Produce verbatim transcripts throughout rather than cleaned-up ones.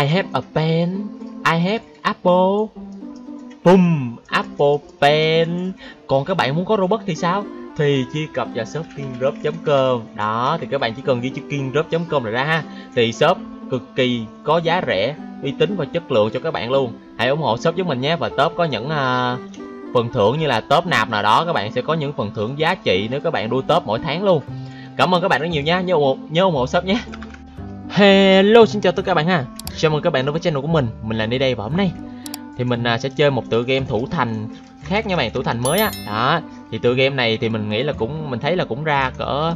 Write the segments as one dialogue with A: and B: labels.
A: I have a pen. I have apple. Boom, apple pen. Còn các bạn muốn có Robux thì sao? Thì truy cập vào shop kingdrop chấm com. Đó, thì các bạn chỉ cần ghi chữ kingdrop chấm com rồi ra ha. Thì shop cực kỳ có giá rẻ, uy tín và chất lượng cho các bạn luôn. Hãy ủng hộ shop với mình nhé. Và top có những uh, phần thưởng như là top nạp nào đó, các bạn sẽ có những phần thưởng giá trị nếu các bạn đua top mỗi tháng luôn. Cảm ơn các bạn rất nhiều nha. Nhớ ủng hộ, nhớ ủng hộ shop nhé. Hello, xin chào tất cả các bạn ha. Chào mừng các bạn đến với channel của mình. Mình là Đây và hôm nay thì mình uh, sẽ chơi một tựa game thủ thành khác nha bạn, thủ thành mới á. Đó, thì tựa game này thì mình nghĩ là cũng mình thấy là cũng ra cỡ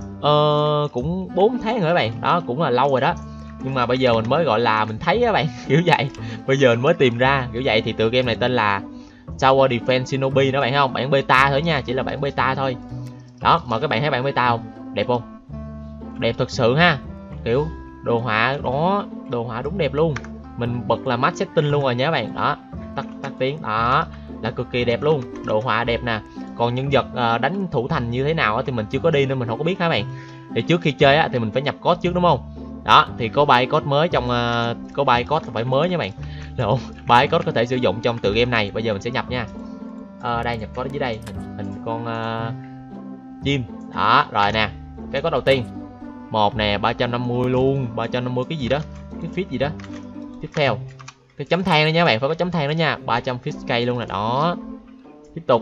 A: uh, cũng bốn tháng rồi các bạn. Đó, cũng là lâu rồi đó. Nhưng mà bây giờ mình mới gọi là mình thấy các bạn, kiểu vậy. Bây giờ mình mới tìm ra kiểu vậy. Thì tựa game này tên là Tower Defense Shinobi đó bạn không? Bản beta thôi nha, chỉ là bản beta thôi. Đó, mà các bạn thấy bản beta không? Đẹp không? Đẹp thực sự ha. Kiểu đồ họa đó, đồ họa đúng đẹp luôn. Mình bật là max setting luôn rồi nhé bạn. Đó, tắt tắt tiếng. Đó, là cực kỳ đẹp luôn. Đồ họa đẹp nè. Còn nhân vật uh, đánh thủ thành như thế nào thì mình chưa có đi nên mình không có biết hả bạn. Thì trước khi chơi á thì mình phải nhập code trước đúng không? Đó, thì có bài code mới trong uh, có bài code phải mới nha bạn. Được, bài code có thể sử dụng trong tựa game này. Bây giờ mình sẽ nhập nha. Ờ, đây nhập code ở dưới đây, hình, hình con uh, chim. Đó, rồi nè. Cái code đầu tiên. Một nè, ba trăm năm mươi luôn, ba trăm năm mươi cái gì đó, cái feet gì đó. Tiếp theo, cái chấm than đó nha bạn, phải có chấm than đó nha, ba trăm feet cây luôn nè, đó. Tiếp tục.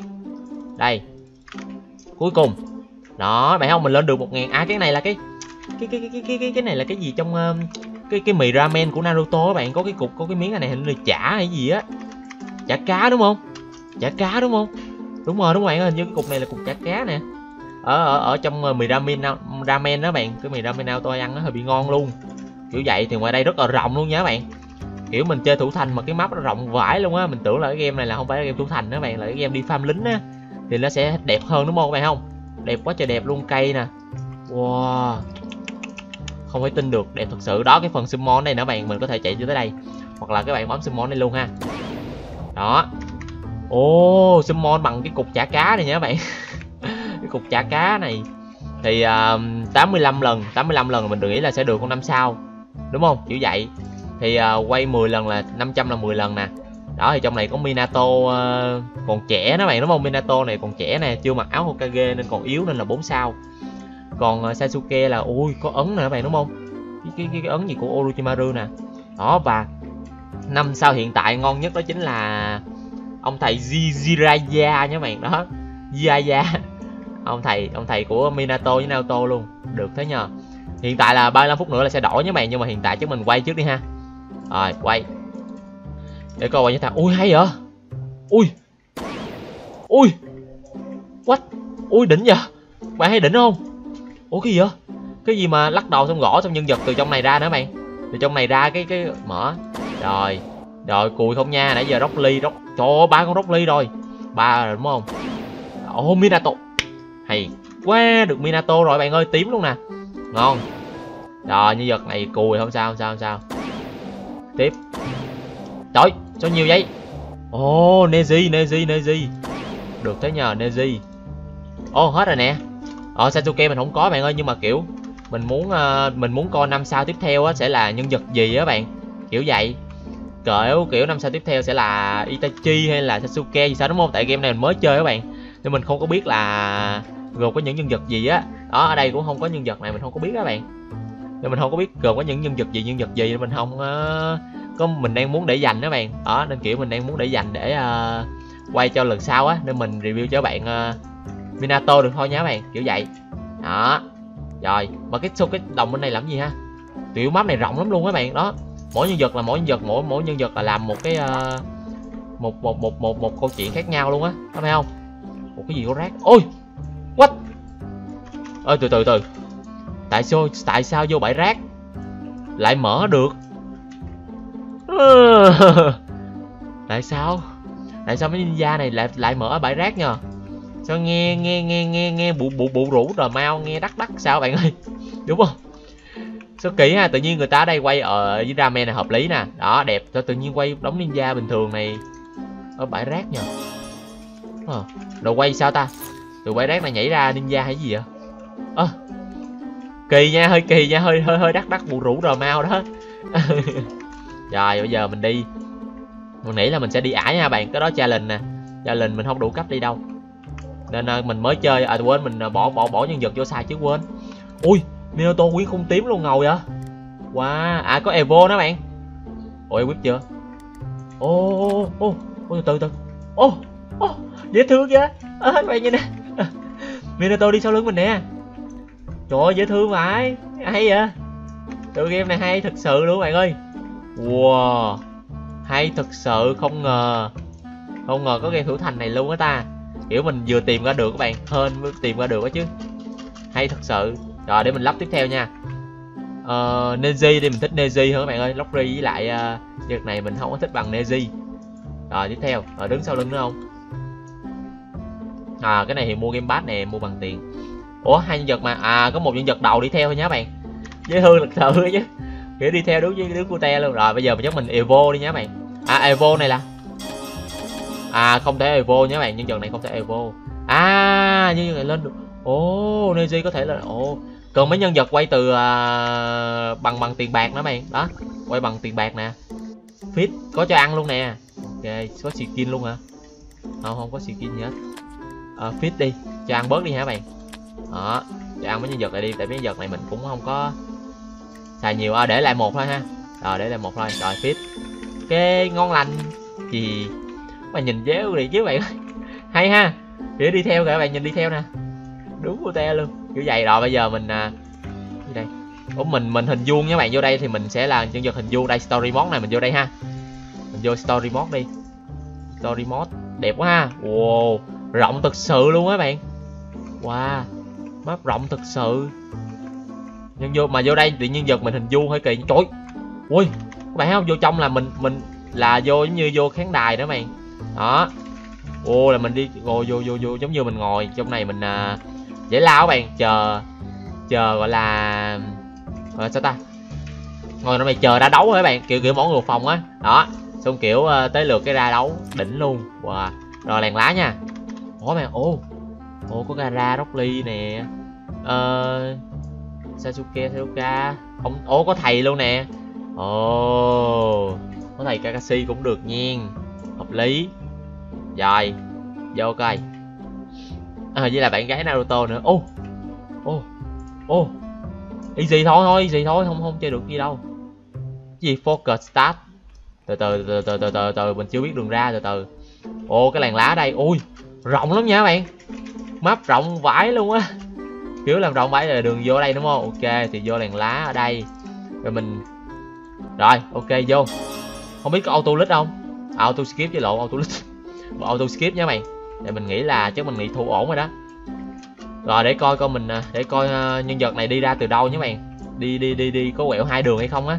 A: Đây. Cuối cùng. Đó, bạn không mình lên được một ngàn. À cái này là cái cái cái cái cái cái cái này là cái gì trong uh, cái cái mì ramen của Naruto các bạn, có cái cục có cái miếng này hình như chả hay gì á. Chả cá đúng không? Chả cá đúng không? Đúng rồi, đúng rồi, hình như cái cục này là cục chả cá nè. Ở ở ở trong uh, mì ramen ramen đó bạn, cái mì ramen nào tôi ăn nó hơi bị ngon luôn. Kiểu vậy thì ngoài đây rất là rộng luôn nha các bạn. Kiểu mình chơi thủ thành mà cái map nó rộng vãi luôn á, mình tưởng là cái game này là không phải là game thủ thành đó các bạn, là cái game đi farm lính á. Thì nó sẽ đẹp hơn đúng không các bạn không? Đẹp quá trời đẹp luôn, cây nè. Wow. Không thể tin được, đẹp thật sự. Đó, cái phần summon này nữa bạn, mình có thể chạy tới đây. Hoặc là các bạn bấm summon đây luôn ha. Đó. Ồ, oh, summon bằng cái cục chả cá này nha các bạn. Cái cục chả cá này thì uh, tám mươi lăm lần, tám mươi lăm lần mình nghĩ là sẽ được con năm sao. Đúng không? Kiểu vậy. Thì uh, quay mười lần là năm trăm là mười lần nè. Đó, thì trong này có Minato uh, còn trẻ đó bạn đúng không? Minato này còn trẻ nè, chưa mặc áo Hokage nên còn yếu nên là bốn sao. Còn uh, Sasuke là ui có ấn nè các bạn đúng không? Cái cái cái, cái ấn gì của Orochimaru nè. Đó, và năm sao hiện tại ngon nhất đó chính là ông thầy Jiraiya nha các bạn. Đó, Jiraiya. Ông thầy ông thầy của Minato với Naruto luôn. Được thế nhờ. Hiện tại là ba mươi lăm phút nữa là sẽ đổi nha bạn, nhưng mà hiện tại chắc mình quay trước đi ha. Rồi, quay. Để coi quay như thế. Ui hay vậy. Ui. Ui. What? Ui đỉnh vậy. Bạn thấy đỉnh không? Ủa cái gì vậy? Cái gì mà lắc đầu xong gõ xong nhân vật từ trong này ra nữa bạn. Từ trong này ra cái cái mở. Rồi. Rồi cùi không nha, nãy giờ Rock Lee, Rock. Trời ơi, ba con Rock Lee rồi. Ba rồi đúng không? Ồ Minato. Hay quá, được Minato rồi bạn ơi, tím luôn nè. Ngon. Rồi nhân vật này cùi không sao không sao không sao. Tiếp. Trời, sao nhiều vậy? Ồ, oh, Neji, Neji, Neji. Được thế nhờ, Neji. Ồ, oh, hết rồi nè. Ờ, Sasuke mình không có bạn ơi, nhưng mà kiểu mình muốn uh, mình muốn coi năm sao tiếp theo á sẽ là nhân vật gì á bạn. Kiểu vậy. Kiểu kiểu năm sao tiếp theo sẽ là Itachi hay là Sasuke gì sao đúng không? Tại game này mình mới chơi các bạn. Nên mình không có biết là gồm có những nhân vật gì á. Đó, ở đây cũng không có nhân vật này, mình không có biết các bạn. Nên mình không có biết gồm có những nhân vật gì, nhân vật gì nên mình không uh, có, mình đang muốn để dành đó bạn. Đó, nên kiểu mình đang muốn để dành để uh, quay cho lần sau á, nên mình review cho bạn uh, Minato được thôi nha các bạn, kiểu vậy. Đó. Rồi, mà cái số cái đồng bên này làm gì ha? Tiểu map này rộng lắm luôn các bạn. Đó. Mỗi nhân vật là mỗi nhân vật, mỗi mỗi nhân vật là làm một cái uh, một một một một một câu chuyện khác nhau luôn á, có phải không? Một cái gì có rác. Ôi. What? Ơi từ từ từ. Tại sao tại sao vô bãi rác lại mở được? Tại sao? Tại sao mấy ninja này lại lại mở bãi rác nhờ? Sao nghe nghe nghe nghe nghe bụ bụ bụ rũ rồi mau nghe đắc đắc sao bạn ơi? Đúng không? Sao kỳ ha, tự nhiên người ta ở đây quay ở dưới ramen này hợp lý nè. Đó, đẹp, sao tự nhiên quay đống ninja bình thường này ở bãi rác nhờ? À, đồ quay sao ta? Từ bãi rác này nhảy ra ninja hay gì vậy? Ơ. À, kỳ nha, hơi kỳ nha, hơi hơi hơi đắc đắc bụ rũ rồi mau đó. Rồi bây giờ mình đi. Mình nghĩ là mình sẽ đi ải nha bạn. Cái đó challenge nè. Challenge mình không đủ cấp đi đâu. Nên uh, mình mới chơi. À quên, mình uh, bỏ bỏ bỏ nhân vật vô sai chứ quên. Ui, Minato quý khung tím luôn, ngầu vậy. Wow, à có Evo đó bạn. Ôi equip chưa? Ô ô ô ô từ từ. Ô ô dễ thương kìa. À, các bạn nhìn nè. Minato đi sau lưng mình nè. Trời ơi dễ thương vậy. Hay vậy. Tựa game này hay thực sự luôn bạn ơi. Wow, hay thực sự, không ngờ. Không ngờ có game thủ thành này luôn á ta. Kiểu mình vừa tìm ra được các bạn, hên mới tìm ra được á chứ. Hay thật sự. Rồi để mình lắp tiếp theo nha. Ờ, Neji đi, mình thích Neji hơn các bạn ơi. Lockery với lại uh, việc này mình không có thích bằng Neji. Rồi tiếp theo, rồi đứng sau lưng nữa không? À cái này thì mua game pass nè, mua bằng tiền. Ủa hai nhân vật mà, à có một nhân vật đầu đi theo thôi nhá bạn. Dễ thương thật sự chứ. Kiểu đi theo đúng với đứng cute luôn. Rồi bây giờ mình chắc mình Evo đi nhá bạn. À Evo này là à không thể Evo nhé bạn, nhân vật này không thể Evo. À nhân vật này lên được. Ồ, Neji có thể là ồ. Còn mấy nhân vật quay từ uh, bằng bằng tiền bạc nữa bạn. Đó, quay bằng tiền bạc nè. Fit có cho ăn luôn nè. Ok, có skin luôn hả? Không, không có skin gì hết. Uh, fit đi, cho ăn bớt đi hả bạn? Đó, cho ăn mấy nhân vật này đi, tại mấy nhân vật này mình cũng không có xài nhiều. À, để lại một thôi ha. Rồi để lại một thôi. Rồi fit. Ok, ngon lành. Gì mà nhìn dễ đi chứ bạn ơi. Hay ha. Để đi theo kìa các bạn, nhìn đi theo nè. Đúng của te luôn. Kiểu vậy. Rồi bây giờ mình à... gì đây? Ủa mình mình hình vuông nha bạn, vô đây thì mình sẽ là nhân vật hình vuông. Đây story mode này mình vô đây ha. Mình vô story mode đi. Story mode đẹp quá ha. Wow, rộng thực sự luôn á bạn. Wow, map rộng thực sự. Nhưng vô mà vô đây thì nhân vật mình hình vuông hơi kỳ. Trời. Ui, các bạn thấy không? Vô trong là mình mình là vô giống như vô khán đài đó bạn. Đó. Ô là mình đi ngồi vô vô vô giống như mình ngồi trong này mình à, giải lao các bạn, chờ chờ gọi là gọi là sao ta, ngồi trong này chờ ra đấu rồi các bạn, kiểu kiểu mỗi người phòng á. Đó xong kiểu uh, tới lượt cái ra đấu đỉnh luôn. Wow. Rồi làng lá nha. Ủa bạn, ô ô có Gara Rock Lee nè, uh, Sasuke Sasuke ông, ô có thầy luôn nè. Ồ, có thầy Kakashi cũng được nhiên, hợp lý. Rồi vô coi. À, với là bạn gái Naruto nữa. Ô ô ô easy thôi thôi easy thôi, không không chơi được gì đâu. Cái gì focus start. Từ từ từ từ từ từ từ mình chưa biết đường ra, từ từ. Ô cái làng lá đây, ui rộng lắm nha các bạn, map rộng vãi luôn á. Kiểu làm rộng vãi là đường vô đây đúng không? Ok thì vô làng lá ở đây rồi mình. Rồi ok vô. Không biết có auto list không? À, auto skip với lộ auto list. Auto skip nha bạn. Để mình nghĩ là chắc mình nghĩ thu ổn rồi đó. Rồi để coi coi mình để coi uh, nhân vật này đi ra từ đâu nhé bạn. Đi đi đi đi có quẹo hai đường hay không á.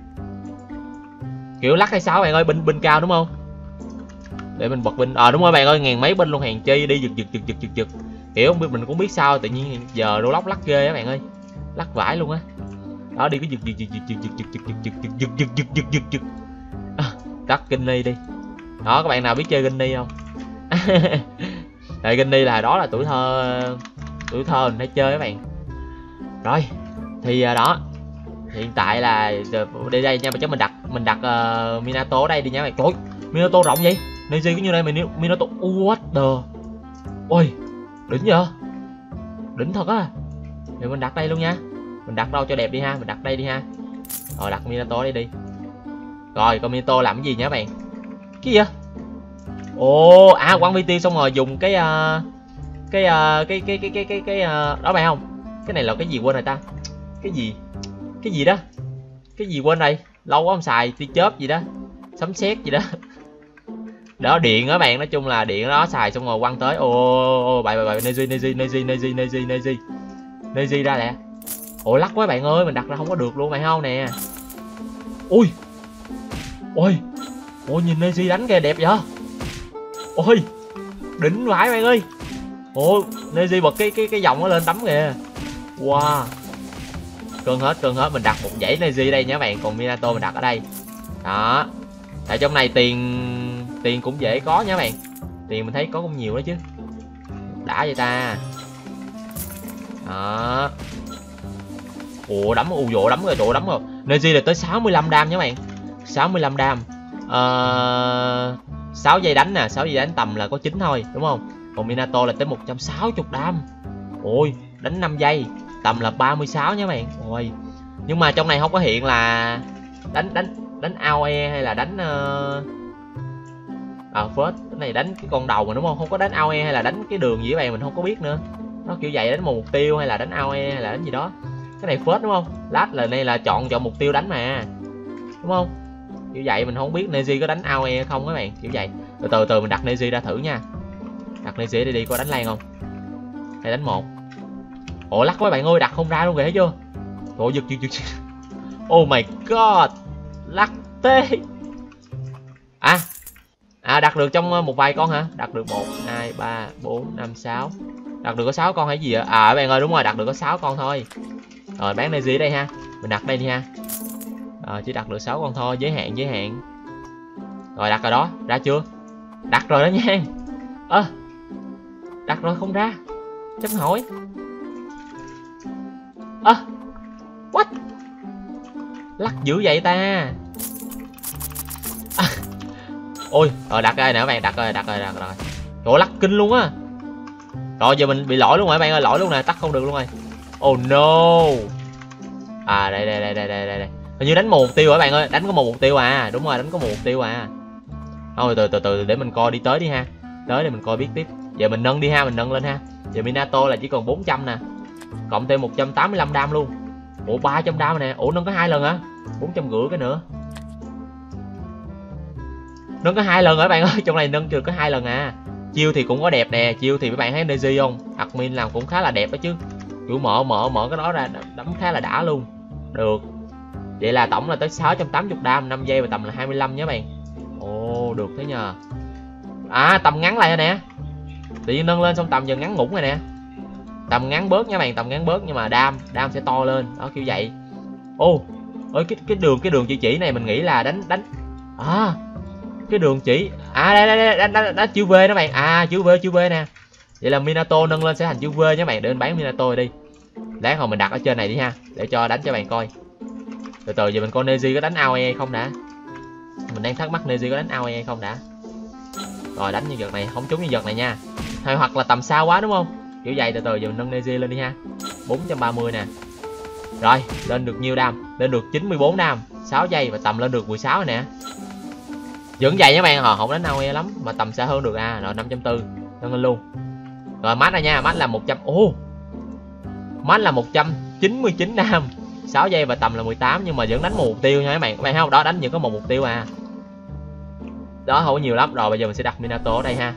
A: Kiểu lắc hay sao bạn ơi, binh binh cao đúng không? Để mình bật binh. Ờ à, đúng rồi bạn ơi, ngàn mấy binh luôn, hàng chi đi giật giật giật giật giật giật. Kiểu không biết mình cũng biết sao tự nhiên giờ đô lóc lắc ghê á bạn ơi. Lắc vãi luôn á. Đó đi cái giật giật giật giật giật giật giật giật giật giật giật giật giật giật giật. Tắt Ginny đi. Đó các bạn nào biết chơi Ginny không? Tại Ginny là đó là tuổi thơ, tuổi thơ mình hay chơi các bạn. Rồi thì đó hiện tại là đi đây nha, chắc mình đặt mình đặt uh, Minato ở đây đi nha bạn. Trời, Minato rộng vậy. Neji cũng như đây mình Minato. What the. Ôi đỉnh vậy, đỉnh thật á. Thì mình đặt đây luôn nha. Mình đặt đâu cho đẹp đi ha, mình đặt đây đi ha. Rồi đặt Minato đây đi. Rồi con Minato làm cái gì nhá bạn? Cái gì vậy? Ồ, à quăng vê tê xong rồi dùng cái uh, cái, uh, cái cái cái cái cái cái uh, đó bạn không? Cái này là cái gì quên rồi ta? Cái gì? Cái gì đó? Cái gì quên đây? Lâu quá không xài, tia chớp gì đó, sấm sét gì đó. Đó điện đó bạn, nói chung là điện đó xài xong rồi quăng tới. Ồ, ô bài bài bài Neji Neji Neji Neji Neji Neji Neji ra nè. Ồ lắc quá bạn ơi, mình đặt ra không có được luôn mày không nè. Ui. Ôi. Ôi nhìn Neji đánh kìa đẹp vậy. Ôi. Đỉnh vãi bạn ơi. Ồ, Neji bật cái cái cái dòng nó lên tắm kìa. Wow. Cơn hết, cơn hết, mình đặt một dãy Neji đây nha bạn, còn Minato mình đặt ở đây. Đó. Tại trong này tiền tiền cũng dễ có nha bạn. Tiền mình thấy có cũng nhiều đó chứ. Đã vậy ta. Đó. Ủa đấm u dỗ đấm rồi, chỗ đấm rồi. Neji là tới sáu mươi lăm đam nha các bạn. sáu mươi lăm đam. Ờ... sáu giây đánh nè, sáu giây đánh tầm là có chín thôi, đúng không? Còn Minato là tới một trăm sáu mươi đam. Ôi, đánh năm giây, tầm là ba mươi sáu nha các bạn. Ôi. Nhưng mà trong này không có hiện là đánh đánh đánh a o e hay là đánh uh... à first, cái này đánh cái con đầu mà đúng không? Không có đánh a o e hay là đánh cái đường gì các bạn, mình không có biết nữa. Nó kiểu vậy, đánh một mục tiêu hay là đánh a o e hay là đánh gì đó. Cái này first đúng không? Last là đây là chọn chọn mục tiêu đánh mà. Đúng không? Kiểu vậy mình không biết Neji có đánh a o e không các bạn, kiểu vậy. Từ từ từ mình đặt Neji ra thử nha. Đặt Neji đi đi có đánh lan không? Hay đánh một. Ủa lắc quá bạn ơi, đặt không ra luôn kìa, thấy chưa? Ủa giật giật giật. Oh my god. Lắc tê. À. À đặt được trong một vài con hả? Đặt được một, hai, ba, bốn, năm, sáu. Đặt được có sáu con hay gì vậy? À bạn ơi đúng rồi, đặt được có sáu con thôi. Rồi bán Neji đây ha. Mình đặt đây đi ha. Rồi chỉ đặt được sáu con thôi, giới hạn giới hạn. Rồi đặt rồi đó, ra chưa? Đặt rồi đó nha. Ơ. À, đặt rồi không ra. Chấm hỏi. Ơ. À, what? Lắc dữ vậy ta. À. Ôi, rồi đặt rồi nè các bạn, đặt rồi, đặt rồi, đặt rồi. Trời lắc kinh luôn á. Rồi giờ mình bị lỗi luôn rồi các bạn ơi, lỗi luôn nè, tắt không được luôn rồi. Oh no. À đây đây đây đây đây đây. Hình như đánh một mục tiêu các bạn ơi, đánh có một mục tiêu à, đúng rồi, đánh có một mục tiêu à. Thôi từ từ từ để mình coi đi tới đi ha. Tới để mình coi biết tiếp. Giờ mình nâng đi ha, mình nâng lên ha. Giờ Minato là chỉ còn bốn trăm nè. Cộng thêm một trăm tám mươi lăm đam luôn. Ủa ba trăm đam nè, ủa nâng có hai lần hả? bốn trăm rưỡi cái nữa. Nâng có hai lần rồi các bạn ơi, trong này nâng được có hai lần à. Chiêu thì cũng có đẹp nè, chiêu thì các bạn thấy Neji không? Admin làm cũng khá là đẹp đó chứ. Kiểu mở mở mở cái đó ra đấm khá là đã luôn. Được. Vậy là tổng là tới sáu trăm tám mươi đam, năm giây và tầm là hai mươi lăm nhé bạn. Ồ, được thế nhờ. À, tầm ngắn lại rồi nè. Tự nhiên nâng lên xong tầm giờ ngắn ngủn rồi nè. Tầm ngắn bớt nha bạn, tầm ngắn bớt nhưng mà đam, đam sẽ to lên. Đó kiểu vậy. Ô, ơi cái cái đường cái đường chỉ chỉ này mình nghĩ là đánh đánh. À, cái đường chỉ. À đây đây đây đánh đánh, đánh chữ V đó bạn. À chữ V chữ V nè. Vậy là Minato nâng lên sẽ thành chữ V nhé bạn, để mình bán Minato đi. Lát hồi mình đặt ở trên này đi ha, để cho đánh cho bạn coi. Từ từ giờ mình coi Neji có đánh a o e không đã. Mình đang thắc mắc Neji có đánh a o e không đã. Rồi đánh như vật này, không trúng như vật này nha. Hay hoặc là tầm xa quá đúng không? Kiểu vậy. Từ từ giờ mình nâng Neji lên đi ha. bốn trăm ba mươi nè. Rồi, lên được nhiêu đam? Lên được chín mươi bốn đam, sáu giây và tầm lên được mười sáu rồi nè. Vẫn vậy nha bạn, họ không đánh a o e lắm mà tầm xa hơn được à. Rồi năm trăm bốn mươi nâng lên luôn. Rồi mát này nha, mát là một trăm. Ô. Mát là một trăm chín mươi chín đam, sáu giây và tầm là mười tám, nhưng mà vẫn đánh một mục tiêu nha các bạn. Các bạn thấy không? Đó, đánh chỉ có một mục tiêu à. Đó không có nhiều lắm. Rồi bây giờ mình sẽ đặt Minato ở đây ha.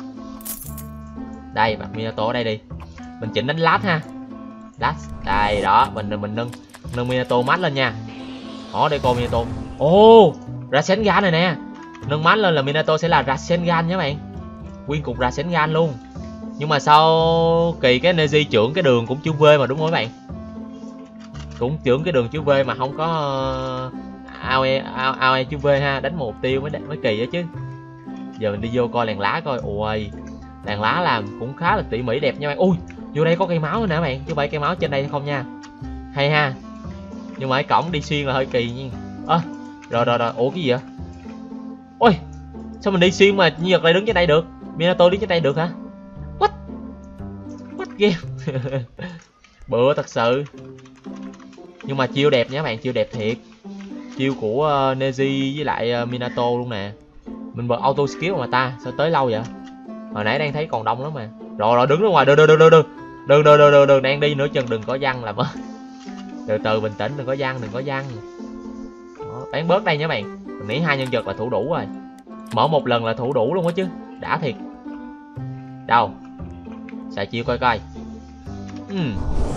A: Đây, đặt Minato ở đây đi. Mình chỉnh đánh lát ha. Lát. Đây đó, mình mình nâng nâng Minato mát lên nha. Đó, đây coi Minato. Ô, Rasengan này nè. Nâng mát lên là Minato sẽ là Rasengan nha các bạn. Nguyên cục Rasengan luôn. Nhưng mà sau kỳ cái Neji trưởng cái đường cũng chữ V mà đúng không các bạn? Cũng trưởng cái đường chữ V mà không có a o e a o e chữ V ha, đánh một tiêu mới mới kỳ đó chứ. Giờ mình đi vô coi làn lá coi. Ôi, làn lá làm cũng khá là tỉ mỉ đẹp nha bạn. Ui, vô đây có cây máu nữa nè bạn, chứ phải cây máu trên đây không nha. Hay ha. Nhưng mà cái cổng đi xuyên là hơi kỳ nha. Ơ, à, rồi rồi rồi, ủa cái gì vậy? Ôi, sao mình đi xuyên mà nhân vật này đứng trên đây được? Minato đứng trên đây được hả? What? What game? Bựa thật sự. Nhưng mà chiêu đẹp nha các bạn, chiêu đẹp thiệt. Chiêu của uh, Neji với lại uh, Minato luôn nè. Mình bật auto skill mà ta, sao tới lâu vậy? Hồi nãy đang thấy còn đông lắm mà. Rồi rồi đứng ra ngoài, đừng đừng đừng đừng đừng đừng đừng đừng đừng đừng đang đi nữa chừng đừng có văng là mất. Từ từ bình tĩnh, đừng có văng, đừng có văng. Đó, bán bớt đây nha bạn. Mình nghĩ hai nhân vật là thủ đủ rồi. Mở một lần là thủ đủ luôn á chứ, đã thiệt. Đâu? Xài chiêu coi coi. Ừm.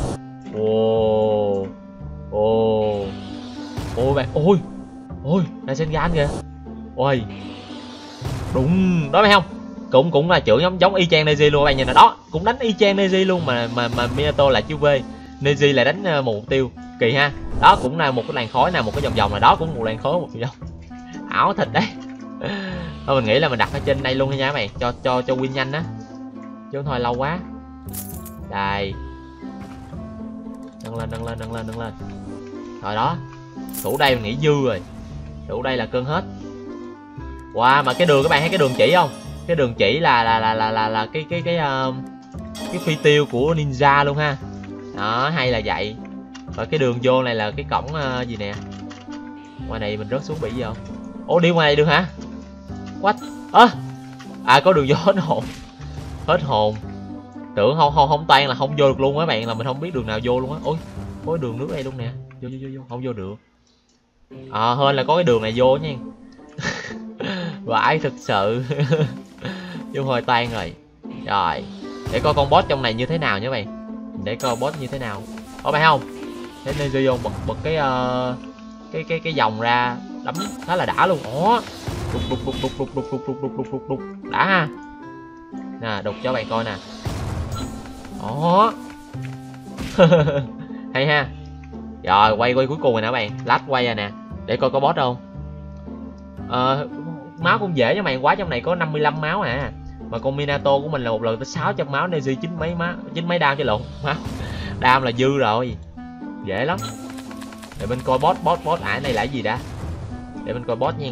A: Ồ. Ồ. Ôi bạn, ôi. Ôi, Rasengan kìa. Ôi. Đúng, đó phải không? Cũng cũng là trưởng giống giống y chang Neji luôn các bạn nhìn là đó, cũng đánh y chang Neji luôn mà mà mà Minato là chữ V, Neji lại đánh uh, một mục tiêu. Kỳ ha. Đó cũng là một cái làn khói nào, một cái vòng vòng là đó cũng một làn khói một vòng. Ảo thịt đấy. Thôi mình nghĩ là mình đặt ở trên đây luôn nha các bạn, cho cho cho win nhanh á. Chứ thôi lâu quá. Đây. Nâng lên, nâng lên, nâng lên, nâng lên. Rồi đó. Đủ đây mình nghĩ dư rồi. Đủ đây là cân hết. Wow, mà cái đường các bạn thấy cái đường chỉ không? Cái đường chỉ là là là là là, là cái cái cái uh, cái phi tiêu của ninja luôn ha. Đó, hay là vậy. Và cái đường vô này là cái cổng uh, gì nè. Ngoài này mình rớt xuống bị gì không? Ủa đi ngoài này được hả? What? À, à có đường vô hết hồn. Hết hồn. Tưởng không không không toan là không vô được luôn á bạn, là mình không biết đường nào vô luôn á. Ôi, có đường nước đây luôn nè. Vô vô vô vô, không vô được. À hên là có cái đường này vô nha. Vãi thực sự. Vô hồi toan rồi. Rồi, để coi con boss trong này như thế nào nhé bạn. Để coi boss như thế nào. Có phải không? Thế nên vô bật bật cái uh, cái cái cái vòng ra đấm khá là đã luôn. Ủa. Đục đục đục đục đục đục đục đục đục đục đục đục đã ha. Nè, đục cho bạn coi nè. Ủa. Hay ha. Rồi, quay quay cuối cùng rồi nè bạn. Lát quay rồi nè. Để coi có boss không. Ờ, máu cũng dễ nha bạn, quá trong này có năm mươi lăm máu à. Mà con Minato của mình là một lần tới sáu trăm máu, Neji chín mấy máu, chín mấy đam chứ lộn. Máu. Đam là dư rồi. Dễ lắm. Để mình coi boss boss boss ải này là cái gì đã. Để mình coi boss nha.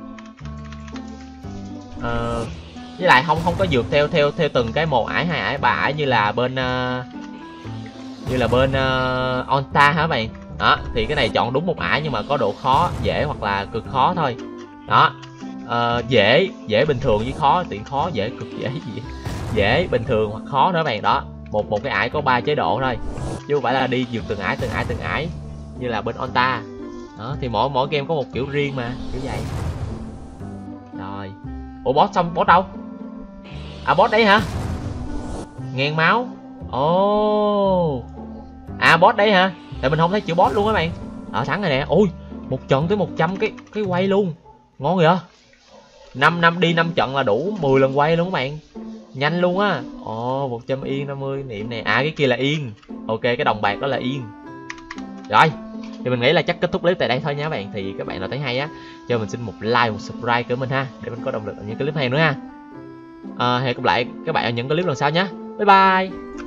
A: Ờ, với lại không không có vượt theo theo theo từng cái một ải, hai ải, ba ải như là bên uh, như là bên uh, Onta hả bạn. Đó, thì cái này chọn đúng một ải nhưng mà có độ khó dễ hoặc là cực khó thôi. Đó. Uh, dễ dễ bình thường với khó, tiện khó dễ cực dễ gì dễ bình thường hoặc khó nữa bạn. Đó, một một cái ải có ba chế độ thôi chứ không phải là đi vượt từng ải từng ải từng ải như là bên Onta. Đó, thì mỗi mỗi game có một kiểu riêng mà, kiểu vậy. Rồi, ủa boss xong, boss đâu? À boss đấy hả? Ngàn máu. Ồ. Oh. À boss đấy hả? Tại mình không thấy chữ boss luôn á bạn. Ờ thắng rồi nè. Ui, một trận tới một trăm cái cái quay luôn. Ngon vậy. năm năm đi năm trận là đủ mười lần quay luôn các bạn. Nhanh luôn á. Ồ, một trăm yên năm mươi niệm này. À cái kia là yên. Ok, cái đồng bạc đó là yên. Rồi, thì mình nghĩ là chắc kết thúc clip tại đây thôi nha các bạn. Thì các bạn nào thấy hay á, cho mình xin một like, một subscribe của mình ha, để mình có động lực ở những clip hay nữa ha. À, hẹn gặp lại các bạn ở những clip lần sau nhé. Bye bye.